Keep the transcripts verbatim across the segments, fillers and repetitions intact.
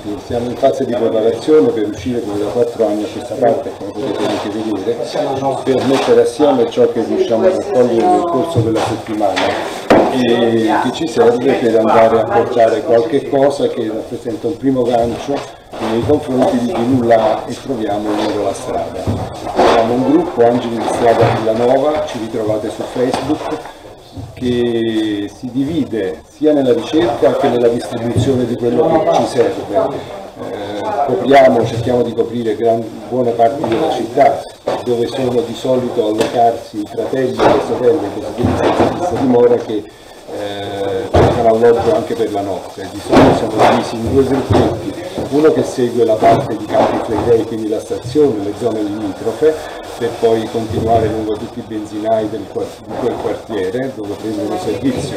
Siamo in fase di preparazione per uscire come da quattro anni a questa parte, come potete anche vedere, per mettere assieme ciò che riusciamo a raccogliere nel corso della settimana e che ci serve per andare a portare qualche cosa che rappresenta un primo gancio nei confronti di chi nulla ha e troviamo lungo la strada. Siamo un gruppo Angeli di Strada Villanova, ci ritrovate su Facebook, che si divide sia nella ricerca che nella distribuzione di quello che ci serve. Eh, copriamo, cerchiamo di coprire gran, buone parti della città, dove sono di solito a allocarsi i fratelli e le sorelle, i cosiddetti senza fissa dimora, che eh, cercano alloggio anche per la notte. Di solito siamo divisi in due gruppetti, uno che segue la parte di Campi Flegrei, quindi la stazione, le zone limitrofe, per poi continuare lungo tutti i benzinai del, di quel quartiere, dove prendono servizio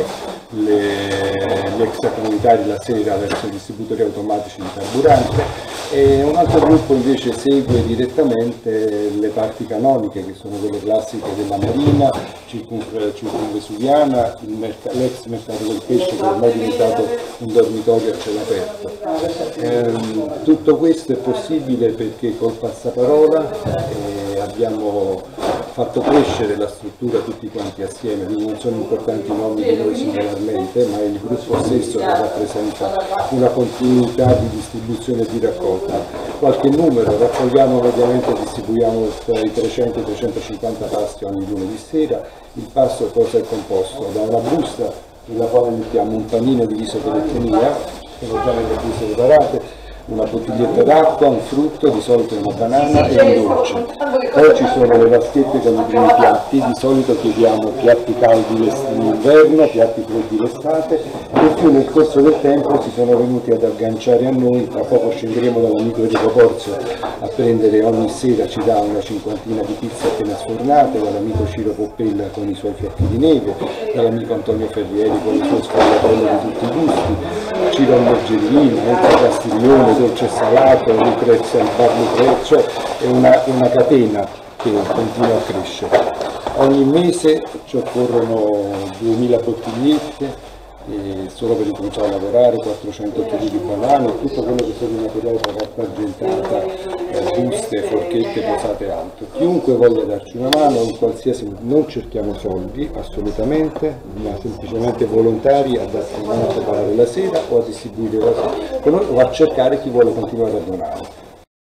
le, gli extracomunitari la sera verso i distributori automatici di carburante, e un altro gruppo invece segue direttamente le parti canoniche, che sono quelle classiche della Marina, circumvesuviana, l'ex mercato del pesce, che ormai è diventato un dormitorio a cielo aperto. Ehm, tutto questo è possibile perché col passaparola eh, abbiamo fatto crescere la struttura tutti quanti assieme, quindi non sono importanti i nomi di noi singolarmente, ma è il gruppo stesso che rappresenta una continuità di distribuzione e di raccolta. Qualche numero: raccogliamo mediamente e distribuiamo tra i trecento e i trecentocinquanta pasti ogni lunedì sera. Il pasto cosa è composto? Da una busta nella quale mettiamo un panino diviso per etnia, sono già nelle buste preparate, una bottiglietta d'acqua, un frutto, di solito una banana e un dolce. Poi ci sono le vaschette con i primi piatti, di solito chiediamo piatti caldi in inverno, piatti freddi l'estate, e più nel corso del tempo si sono venuti ad agganciare a noi. Tra poco scenderemo dall'amico Enrico Porzio a prendere ogni sera, ci dà una cinquantina di pizze appena sfornate, dall'amico Ciro Poppella con i suoi fiocchi di neve, dall'amico Antonio Ferrieri con il suo sfogliatello di tutti i gusti, Ciro Morgellina, Enzo Castiglione, dolce salato, Lucrezia, il bar Lucrezia, è una, una catena che continua a crescere. Ogni mese ci occorrono duemila bottigliette, e solo per incominciare a lavorare, quattrocento chili di banane, tutto quello che sono i materiali per carta argentata, eh, buste, forchette, posate alto. Chiunque voglia darci una mano, in qualsiasi, non cerchiamo soldi assolutamente, ma semplicemente volontari a darci una mano a preparare la sera o a distribuire la sera con noi, o a cercare chi vuole continuare a donare.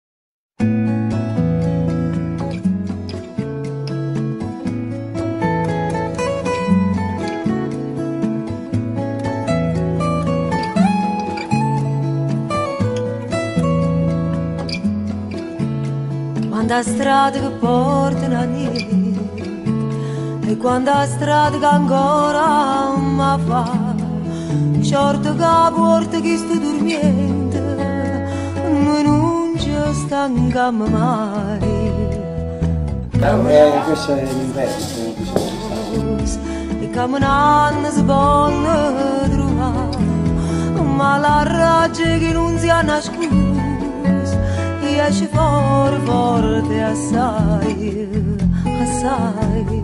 Quando a strada che portano a niente e quando a strada che ancora mi fa certo che a porta che sto dormiente noi non ci stanchiamo mai. Eh, questo è l'inverno, diciamo. E camminando si può trovare ma la ragione che non si ha nascosta esce fuori forte assai, assai,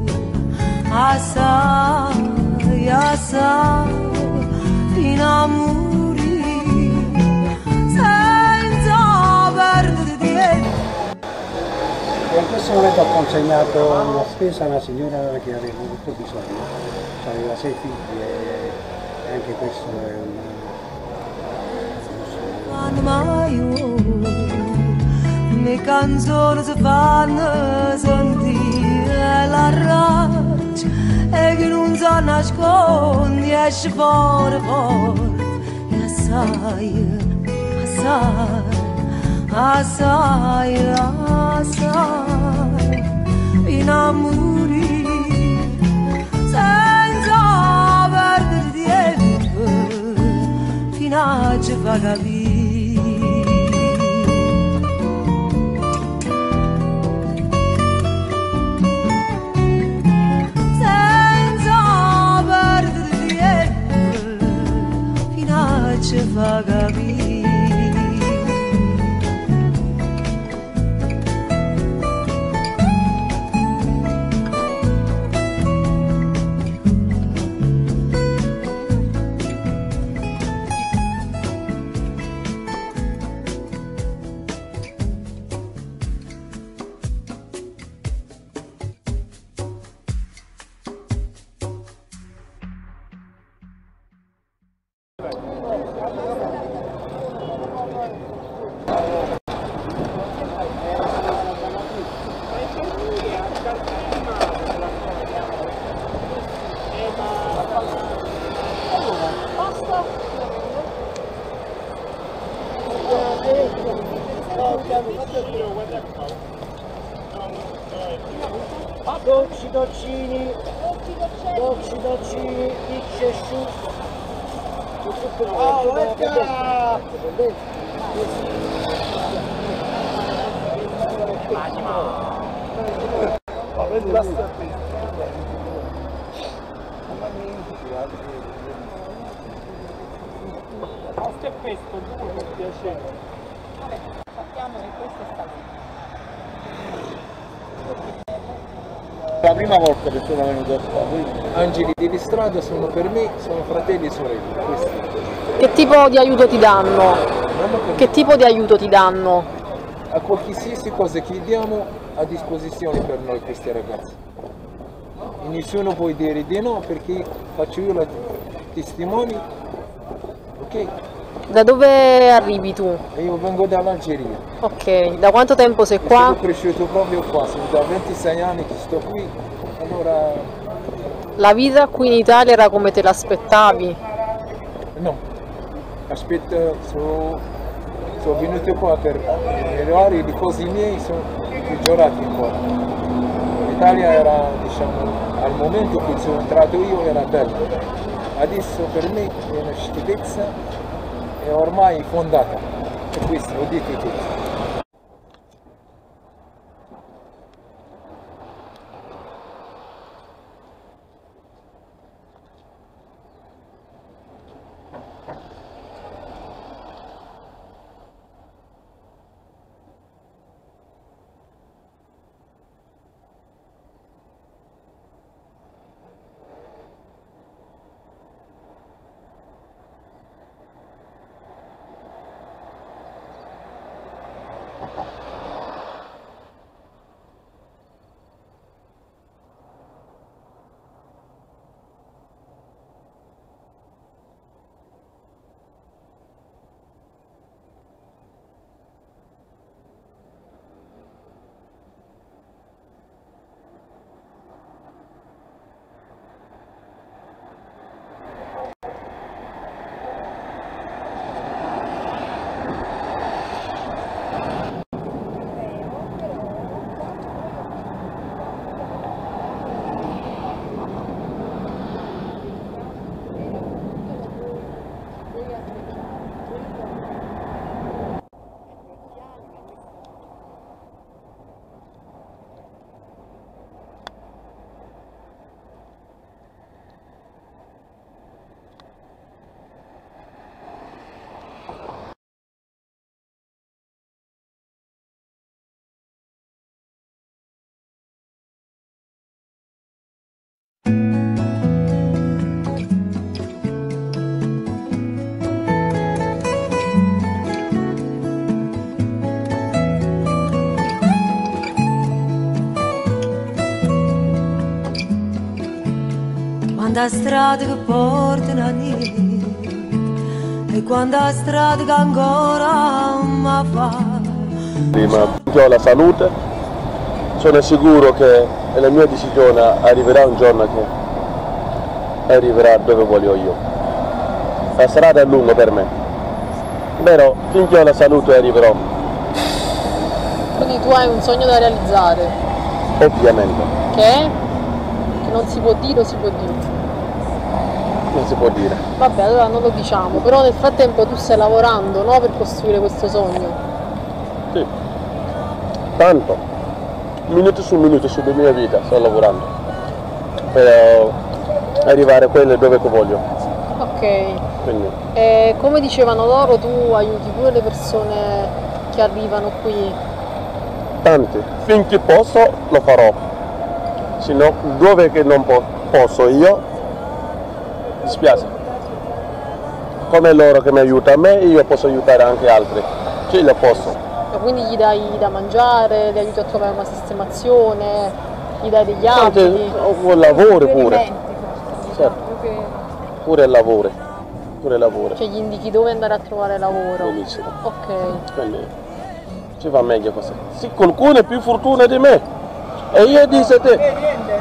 assai, assai, fino a morire, senza perdere tempo. In questo momento ho consegnato una spesa a una signora che aveva molto bisogno, aveva sei figli e anche questo è un... Le canzoni si fanno sentire, la rabbia e che non si nasconde esce fuori forte e assai, assai, assai, assai, fino a morire senza perdere tempo, fino a ci fa capire. Ci fa capire. Dolci dolcini, dolci dolcini, ricci e asciutti. Oh, ecco! Questo è questo, due per piacere. Vabbè, sappiamo che questo è stato. La prima volta che sono venuto qua, quindi angeli di strada sono per me, sono fratelli e sorelle. Questi. Che tipo di aiuto ti danno? Che tipo di aiuto ti danno? A qualsiasi cosa chiediamo a disposizione per noi questi ragazzi. E nessuno può dire di no perché faccio io la testimone, ok? Da dove arrivi tu? E io vengo dall'Algeria. Ok, da quanto tempo sei E qua? sono cresciuto proprio qua, sono da ventisei anni che sto qui, allora La vita qui in Italia era come te l'aspettavi? no, aspetta, sono, sono venuto qua per migliorare le cose miei, sono peggiorati qua. L'Italia era, diciamo, al momento che sono entrato io era bella, adesso per me è una schifezza e ormai fondata, e questo lo dico tutto. Quando a strada che portano a niente e quando a strada che ancora mi fa. Prima ho la salute, sono sicuro che la mia decisione arriverà un giorno che arriverà dove voglio io. La strada è lunga per me, però finché ho la salute arriverò. Quindi tu hai un sogno da realizzare? Ovviamente. Che? Che non si può dire o si può dire? Non si può dire. Vabbè, allora non lo diciamo, però nel frattempo tu stai lavorando, no, per costruire questo sogno? Sì. Tanto, minuto su minuto sulla mia vita sto lavorando per arrivare a quello dove voglio. Ok. Quindi. E come dicevano loro, tu aiuti pure le persone che arrivano qui? Tanti, finché posso lo farò, se no dove che non po posso io, mi spiace. Come loro che mi aiutano a me, io posso aiutare anche altri, sì lo posso. E quindi gli dai da mangiare, gli aiuti a trovare una sistemazione, gli dai degli abiti? Tanti, lavoro pure, certo. Pure il lavoro, pure il lavoro. Cioè gli indichi dove andare a trovare lavoro? Benissimo. Ok. Quindi ci va meglio così. Sì, qualcuno è più fortunato di me. E io dico a te.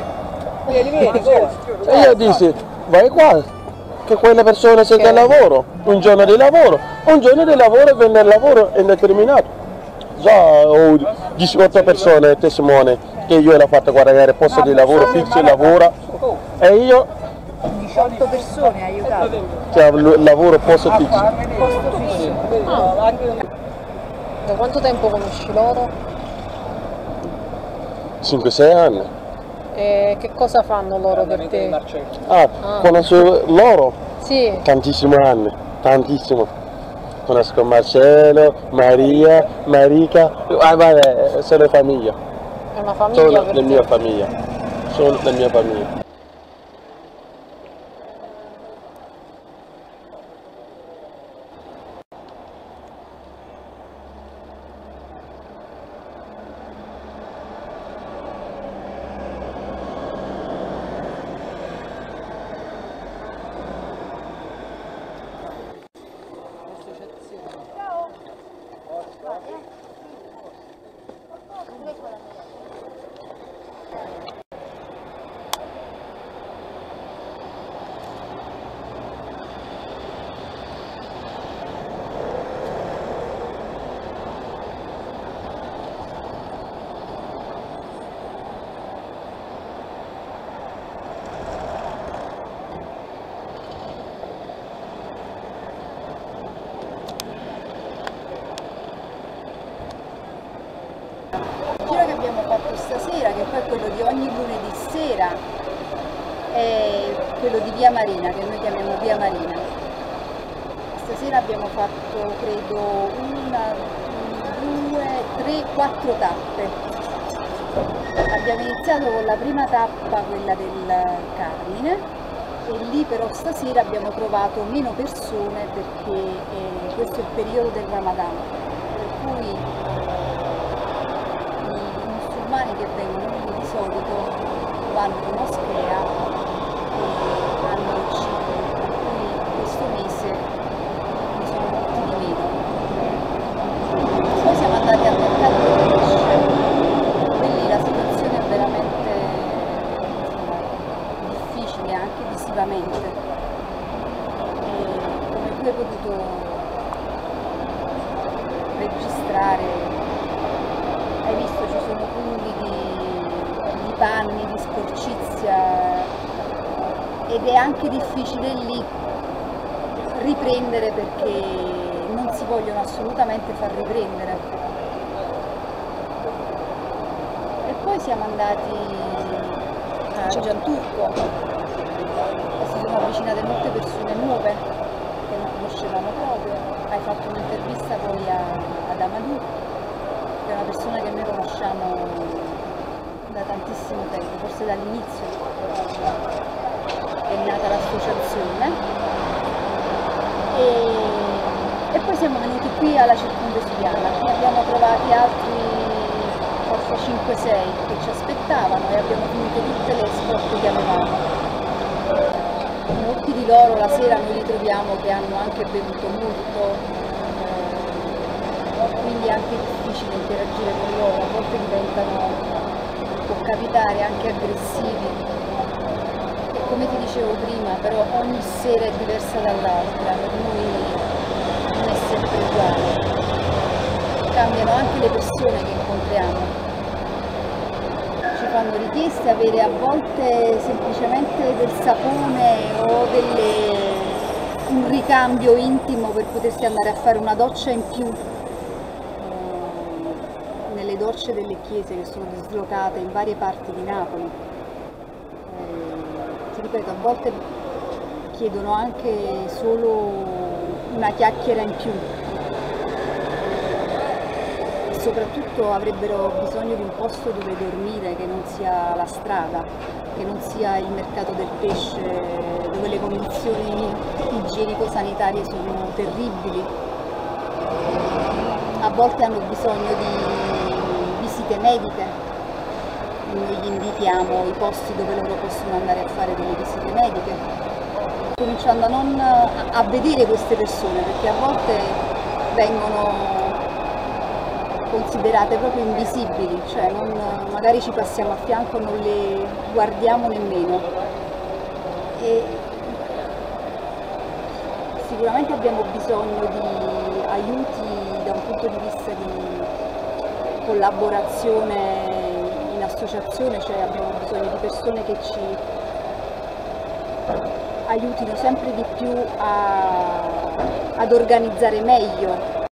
E io dico, vai qua, che quelle persone cercano lavoro, un giorno di lavoro, un giorno di lavoro viene il lavoro indeterminato. già ho diciotto persone testimoni che io l'ho fatto guadagnare posto di lavoro, fisso di lavoro e io diciotto persone hai aiutato? che ho lavoro posto fisso. Posto fisso. Ah. Da quanto tempo conosci loro? cinque sei anni. E che cosa fanno loro per te? Ah, Ah. conosco loro Sì. tantissimi anni, tantissimo. Conosco Marcello, Maria, Marica, ah, vabbè, sono famiglia. È una famiglia Sono per la te. mia famiglia. Sono la mia famiglia. Il giro che abbiamo fatto stasera, che poi è quello di ogni lunedì sera, è quello di Via Marina, che noi chiamiamo Via Marina. Stasera abbiamo fatto, credo, una, due, tre, quattro tappe. Abbiamo iniziato con la prima tappa, quella del Carmine, e lì però stasera abbiamo trovato meno persone perché eh, questo è il periodo del Ramadan, per cui i musulmani che vengono lì di solito vanno in moschea e hanno il cibo, per cui questo mese ne sono molti di meno. Poi siamo andati al mercato del pesce, quindi la situazione è veramente insomma, difficile anche visivamente. E come tu hai potuto registrare, hai visto ci sono funghi di, di panni, di sporcizia ed è anche difficile lì riprendere perché non si vogliono assolutamente far riprendere. E poi siamo andati a Gianturco e si sono avvicinate molte persone nuove che non conoscevamo proprio. Hai fatto un'intervista poi a, ad Amadou, che è una persona che noi conosciamo da tantissimo tempo, forse dall'inizio è nata l'associazione. E, e poi siamo venuti qui alla Circumvesuviana, ne abbiamo trovati altri forse cinque sei che ci aspettavano e abbiamo finito tutte le scorte che avevamo. Molti di loro la sera noi li troviamo che hanno anche bevuto molto, eh, quindi è anche difficile interagire con loro, a volte diventano, può capitare, anche aggressivi. E come ti dicevo prima, però ogni sera è diversa dall'altra, per noi non è sempre uguale. Cambiano anche le persone che incontriamo. Ci fanno richieste avere a volte semplicemente del sapone o delle, un ricambio intimo per potersi andare a fare una doccia in più eh, nelle docce delle chiese che sono dislocate in varie parti di Napoli. Eh, ti ripeto, a volte chiedono anche solo una chiacchiera in più. Soprattutto avrebbero bisogno di un posto dove dormire che non sia la strada, che non sia il mercato del pesce, dove le condizioni igienico-sanitarie sono terribili. A volte hanno bisogno di visite mediche, noi gli indichiamo i posti dove loro possono andare a fare delle visite mediche, cominciando a, non, a vedere queste persone, perché a volte vengono considerate proprio invisibili, cioè non, magari ci passiamo a fianco, non le guardiamo nemmeno. E sicuramente abbiamo bisogno di aiuti da un punto di vista di collaborazione in associazione, cioè abbiamo bisogno di persone che ci aiutino sempre di più a, ad organizzare meglio